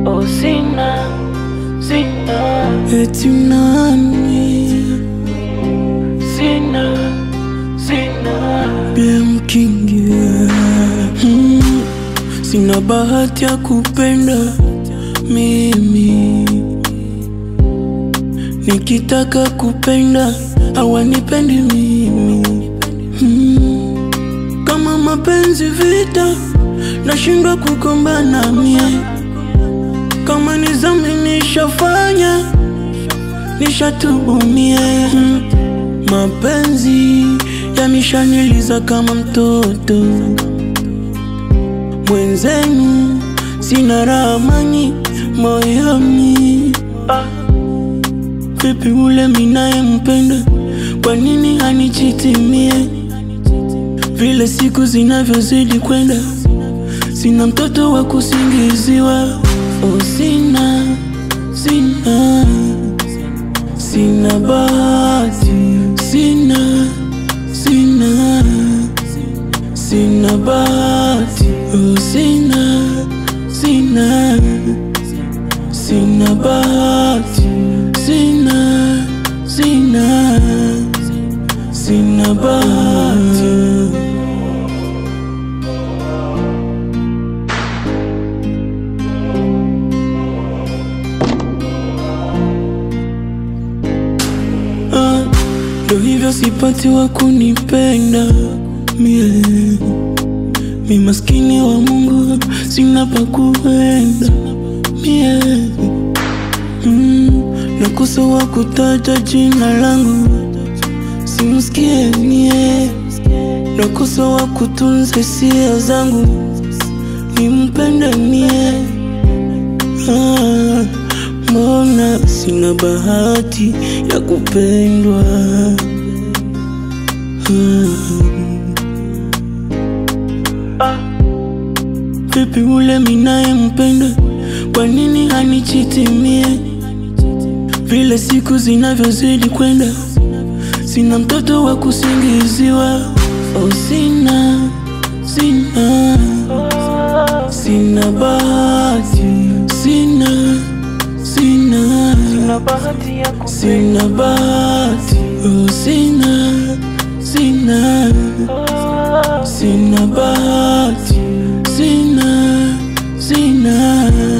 Oh Sina, Sina, eti nani? Sina, Sina, Biemking, Sina bahati ya kupenda mimi. Nikitaka kupenda hawanipendi mimi. Kama mapenzi vita, nashindwa kugombana mie. Kama nizami nishafanya, nishatubu mie. Mapenzi yamishaniliza kama mtoto. Mwenzenu sina ramani moyoni. Vipi ule minaye mpenda, kwa nini hanichitimie? Vile siku zinavyozidi kwenda, sina mtoto wa kusingiziwa. Oh Sina, Sina, sina bahati. Sina, Sina, sina bahati. Oh Sina, Sina, sina bahati. Sina, Sina, sina bahati. Ndo hivyo sipati wa kunipenda mie. Mi maskini wa Mungu, sina pa kuenda mie. Nakosa wa kutaja jina langu, simsikie mie. Nakosa wa kutunza hisia zangu, nimpende mie. Mbona sina bahati ya kupendwa? Vipi ule minaye mpenda, kwa nini hanichitimie? Vile siku zinavyozidi kwenda, sina mtoto wa kusingiziwa. Oh Sina, Sina, sina bahati. Sina, Sina, sina bahati ya kupenda. sina bahati. Oh Sina, Sina, sina bahati. Sina, Sina.